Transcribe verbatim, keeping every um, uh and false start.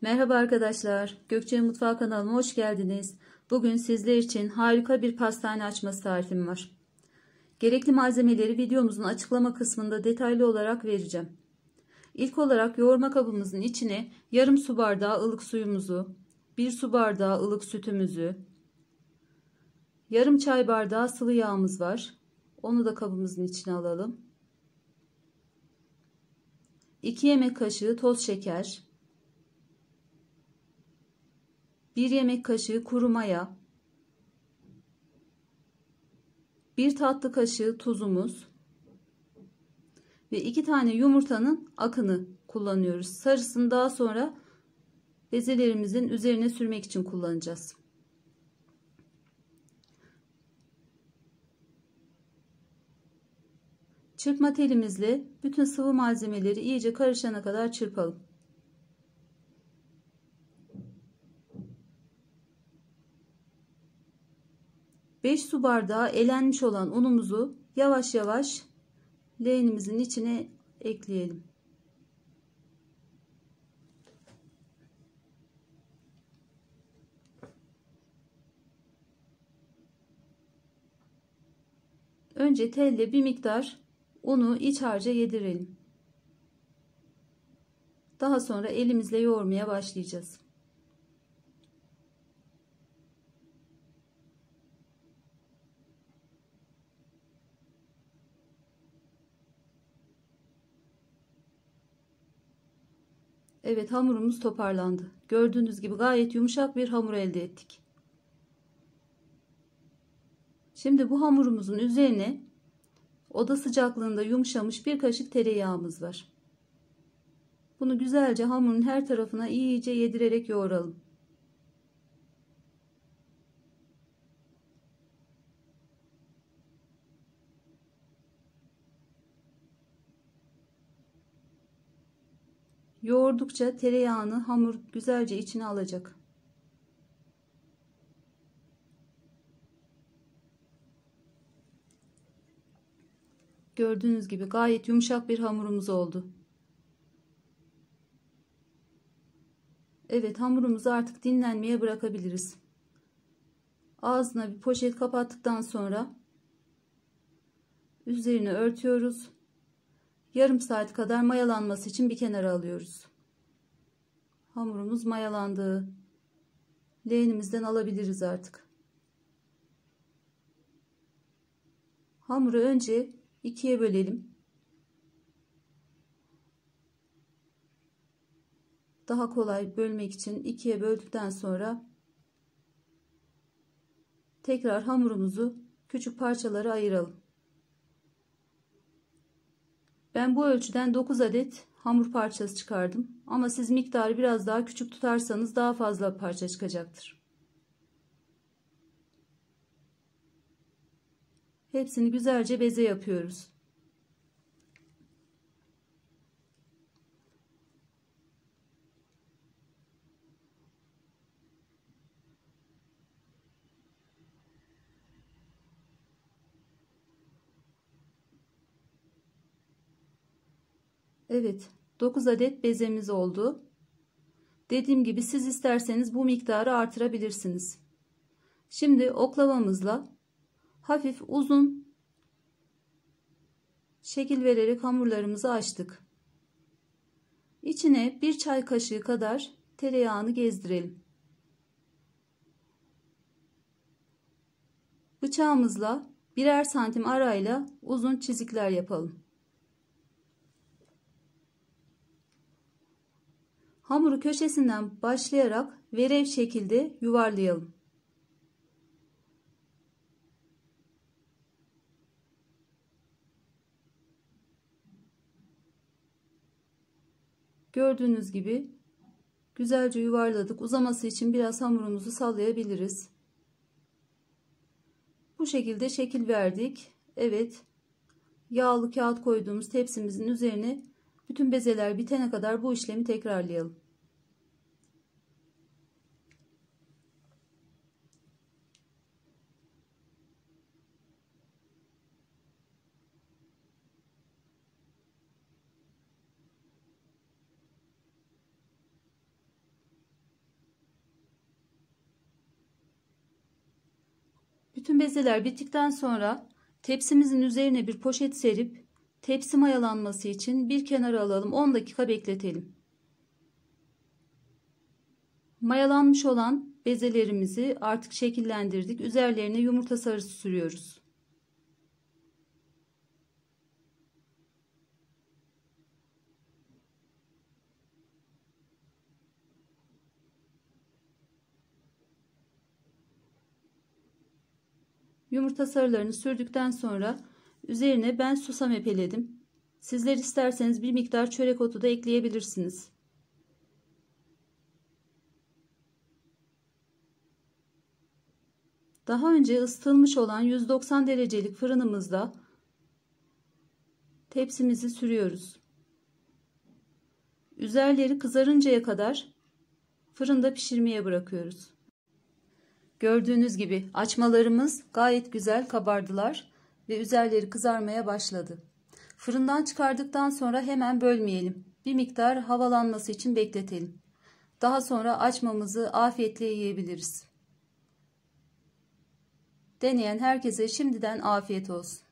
Merhaba arkadaşlar, Gökçe'nin Mutfağı kanalıma hoş geldiniz. Bugün sizler için harika bir pastane açması tarifim var. Gerekli malzemeleri videomuzun açıklama kısmında detaylı olarak vereceğim. İlk olarak yoğurma kabımızın içine yarım su bardağı ılık suyumuzu, bir su bardağı ılık sütümüzü, yarım çay bardağı sıvı yağımız var. Onu da kabımızın içine alalım. iki yemek kaşığı toz şeker, bir yemek kaşığı kuru maya, bir tatlı kaşığı tuzumuz ve iki tane yumurtanın akını kullanıyoruz. Sarısını daha sonra bezelerimizin üzerine sürmek için kullanacağız. Çırpma telimizle bütün sıvı malzemeleri iyice karışana kadar çırpalım. beş su bardağı elenmiş olan unumuzu yavaş yavaş leğenimizin içine ekleyelim. Önce telle bir miktar unu iç harca yedirelim. Daha sonra elimizle yoğurmaya başlayacağız. Evet, hamurumuz toparlandı. Gördüğünüz gibi gayet yumuşak bir hamur elde ettik. Şimdi bu hamurumuzun üzerine oda sıcaklığında yumuşamış bir kaşık tereyağımız var. Bunu güzelce hamurun her tarafına iyice yedirerek yoğuralım. Yoğurdukça tereyağını hamur güzelce içine alacak. Gördüğünüz gibi gayet yumuşak bir hamurumuz oldu. Evet, hamurumuzu artık dinlenmeye bırakabiliriz. Ağzına bir poşet kapattıktan sonra üzerine örtüyoruz. Yarım saat kadar mayalanması için bir kenara alıyoruz. Hamurumuz mayalandı. Leğenimizden alabiliriz artık. Hamuru önce ikiye bölelim. Daha kolay bölmek için ikiye böldükten sonra tekrar hamurumuzu küçük parçalara ayıralım. Ben bu ölçüden dokuz adet hamur parçası çıkardım. Ama siz miktarı biraz daha küçük tutarsanız daha fazla parça çıkacaktır. Hepsini güzelce beze yapıyoruz. Evet, dokuz adet bezemiz oldu. Dediğim gibi siz isterseniz bu miktarı artırabilirsiniz. Şimdi oklavamızla hafif uzun şekil vererek hamurlarımızı açtık. İçine bir çay kaşığı kadar tereyağını gezdirelim. Bıçağımızla birer santim arayla uzun çizikler yapalım. Hamuru köşesinden başlayarak verev şekilde yuvarlayalım. Gördüğünüz gibi güzelce yuvarladık. Uzaması için biraz hamurumuzu sallayabiliriz. Bu şekilde şekil verdik. Evet, yağlı kağıt koyduğumuz tepsimizin üzerine bütün bezeler bitene kadar bu işlemi tekrarlayalım. Bütün bezeler bittikten sonra tepsimizin üzerine bir poşet serip tepsi mayalanması için bir kenara alalım, on dakika bekletelim. Mayalanmış olan bezelerimizi artık şekillendirdik. Üzerlerine yumurta sarısı sürüyoruz. Yumurta sarılarını sürdükten sonra üzerine ben susam epeledim. Sizler isterseniz bir miktar çörek otu da ekleyebilirsiniz. Daha önce ısıtılmış olan yüz doksan derecelik fırınımızda tepsimizi sürüyoruz. Üzerleri kızarıncaya kadar fırında pişirmeye bırakıyoruz. Gördüğünüz gibi açmalarımız gayet güzel kabardılar ve üzerleri kızarmaya başladı. Fırından çıkardıktan sonra hemen bölmeyelim. Bir miktar havalanması için bekletelim. Daha sonra açmamızı afiyetle yiyebiliriz. Deneyen herkese şimdiden afiyet olsun.